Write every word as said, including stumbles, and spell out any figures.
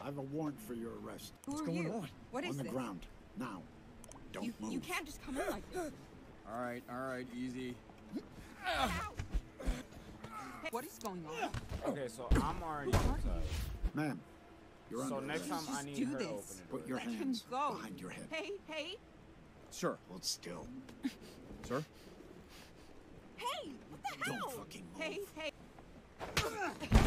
have a warrant for your arrest. Who What's are going you? on? What is on the this? ground. Now. Don't You, move. you can't just come in like this. All right, all right, easy. Ow! Hey, what is going on? Okay, so I'm already outside. Ma'am, you're So under next arrest. time I Just need do her to this. open the door. Put your Let him hands go. behind your head. Hey, hey, Sure. Hold still. Sir? hey! What the hell? Don't fucking move. Hey, hey.